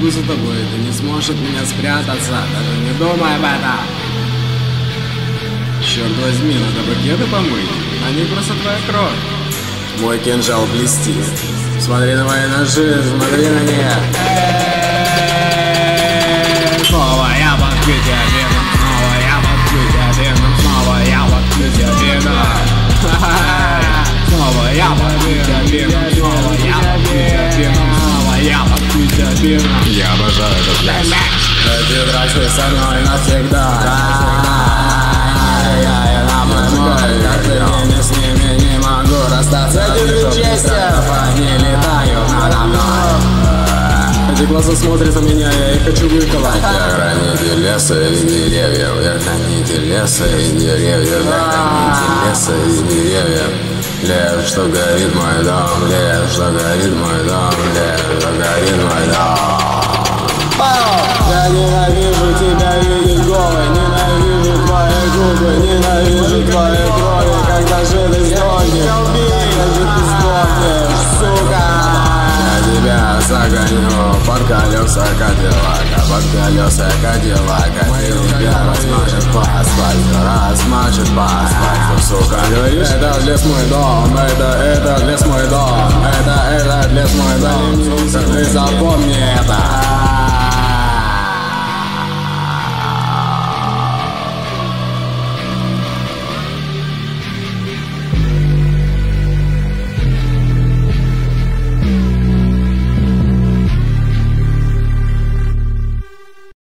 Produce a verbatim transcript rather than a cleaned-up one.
побегу за тобой, ты не сможешь от меня спрятаться, даже не думай об этом. Черт возьми, надо бакеты помыть, они просто твоя кровь. Мой кинжал блестит. Смотри на мои ножи, смотри на них. Снова я подкрыть веном, снова я подкрыть веном, снова я подкрыть веном. Снова я подкрыть веном, снова я подкрыть веном, снова я подкрыть веном. Я обожаю этот пляс. Эти драчи со мной навсегда. Я с ними не могу расстаться. Они летают надо мной. Эти глаза смотрят на меня, я их хочу выковать. Я хранитель леса и деревьев. Я хранитель леса и деревьев. Я хранитель леса и деревьев. Лес, что горит мой дом. Лес, что горит мой дом. Лес, что горит мой дом. Я ненавижу тебя видеть голой. Ненавижу твои губы. Ненавижу твои крови. Когда же ты сдохнешь? Когда же ты сдохнешь, сука? Я тебя загоню под колеса Кадиллака. Под колеса Кадиллака. Ты тебя размажет по асфальту. Размажет по асфальту, сука. Говоришь, это лес мой дом. Это, это лес мой дом. Это, это лес мой дом. Ты запомни это.